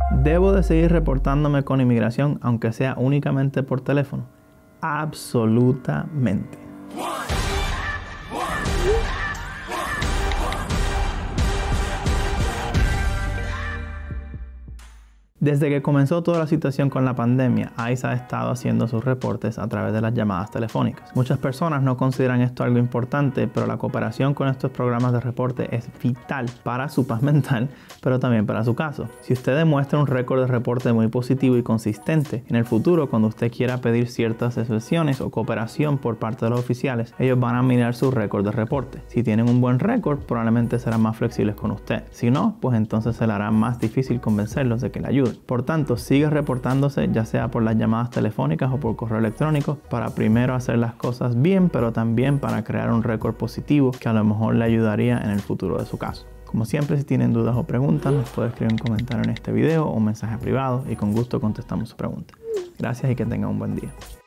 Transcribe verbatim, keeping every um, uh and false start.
¿Debo de seguir reportándome con inmigración aunque sea únicamente por teléfono? Absolutamente. Desde que comenzó toda la situación con la pandemia, ICE ha estado haciendo sus reportes a través de las llamadas telefónicas. Muchas personas no consideran esto algo importante, pero la cooperación con estos programas de reporte es vital para su paz mental, pero también para su caso. Si usted demuestra un récord de reporte muy positivo y consistente, en el futuro, cuando usted quiera pedir ciertas excepciones o cooperación por parte de los oficiales, ellos van a mirar su récord de reporte. Si tienen un buen récord, probablemente serán más flexibles con usted. Si no, pues entonces se le hará más difícil convencerlos de que le ayuden. Por tanto, sigue reportándose ya sea por las llamadas telefónicas o por correo electrónico para primero hacer las cosas bien, pero también para crear un récord positivo que a lo mejor le ayudaría en el futuro de su caso. Como siempre, si tienen dudas o preguntas, nos puede escribir un comentario en este video o un mensaje privado y con gusto contestamos su pregunta. Gracias y que tengan un buen día.